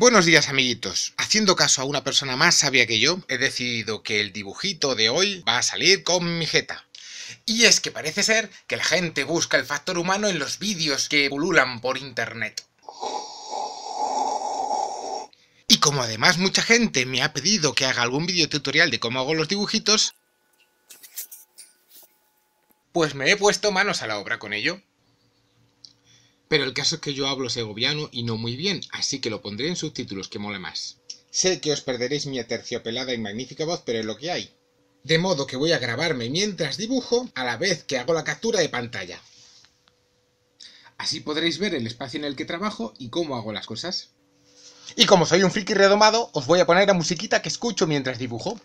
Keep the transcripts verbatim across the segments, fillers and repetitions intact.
Buenos días, amiguitos. Haciendo caso a una persona más sabia que yo, he decidido que el dibujito de hoy va a salir con mi jeta. Y es que parece ser que la gente busca el factor humano en los vídeos que pululan por internet. Y como además mucha gente me ha pedido que haga algún vídeo tutorial de cómo hago los dibujitos, pues me he puesto manos a la obra con ello. Pero el caso es que yo hablo segoviano y no muy bien, así que lo pondré en subtítulos, que mola más. Sé que os perderéis mi aterciopelada y magnífica voz, pero es lo que hay. De modo que voy a grabarme mientras dibujo, a la vez que hago la captura de pantalla. Así podréis ver el espacio en el que trabajo y cómo hago las cosas. Y como soy un friki redomado, os voy a poner la musiquita que escucho mientras dibujo.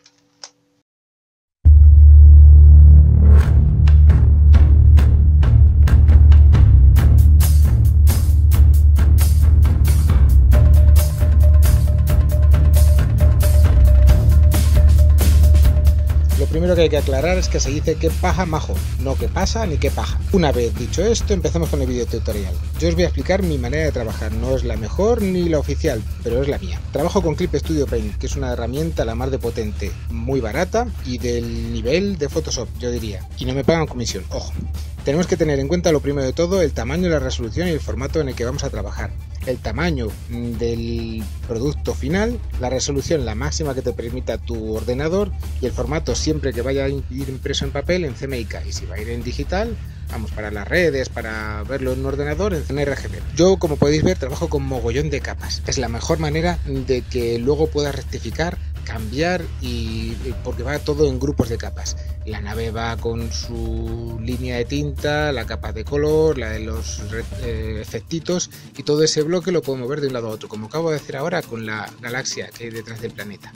Lo primero que hay que aclarar es que se dice que paja majo, no que pasa ni que paja. Una vez dicho esto, empezamos con el video tutorial. Yo os voy a explicar mi manera de trabajar, no es la mejor ni la oficial, pero es la mía. Trabajo con Clip Studio Paint, que es una herramienta la mar de potente, muy barata y del nivel de Photoshop, yo diría. Y no me pagan comisión, ojo. Tenemos que tener en cuenta lo primero de todo, el tamaño, la resolución y el formato en el que vamos a trabajar. El tamaño del producto final, la resolución la máxima que te permita tu ordenador y el formato siempre que vaya a ir impreso en papel en C M Y K, y si va a ir en digital, vamos, para las redes, para verlo en un ordenador, en R G B. Yo, como podéis ver, trabajo con mogollón de capas. Es la mejor manera de que luego puedas rectificar, cambiar, y porque va todo en grupos de capas. La nave va con su línea de tinta, la capa de color, la de los eh, efectitos, y todo ese bloque lo puedo mover de un lado a otro, como acabo de hacer ahora con la galaxia que hay detrás del planeta.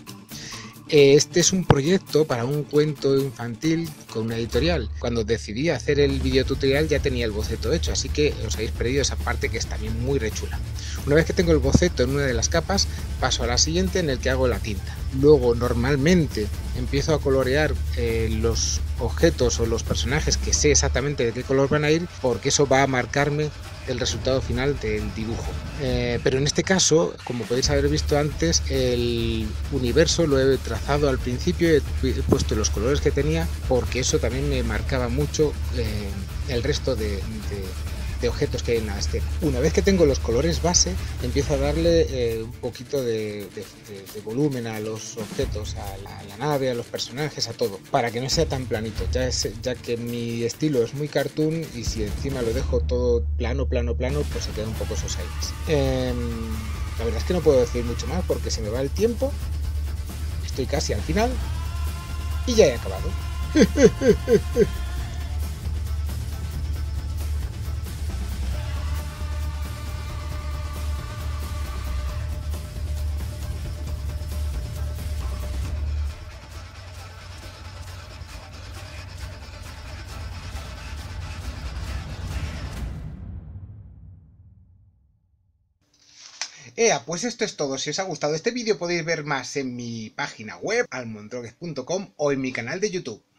Este es un proyecto para un cuento infantil con una editorial. Cuando decidí hacer el video tutorial ya tenía el boceto hecho, así que os habéis perdido esa parte que es también muy rechula. Una vez que tengo el boceto en una de las capas, paso a la siguiente en el que hago la tinta. Luego normalmente empiezo a colorear eh, los objetos o los personajes que sé exactamente de qué color van a ir, porque eso va a marcarme el resultado final del dibujo. Eh, pero en este caso, como podéis haber visto antes, el universo lo he trazado al principio, he, he puesto los colores que tenía, porque eso también me marcaba mucho eh, el resto de, de, de objetos que hay en la escena. Una vez que tengo los colores base, empiezo a darle eh, un poquito de, de, de, de volumen a los objetos, a la, a la nave, a los personajes, a todo, para que no sea tan planito, ya, es, ya que mi estilo es muy cartoon, y si encima lo dejo todo plano, plano, plano, pues se queda un poco esos aires. Eh, la verdad es que no puedo decir mucho más porque se me va el tiempo, estoy casi al final y ya he acabado. Ea, pues esto es todo. Si os ha gustado este vídeo podéis ver más en mi página web, almondrogues punto com, o en mi canal de YouTube.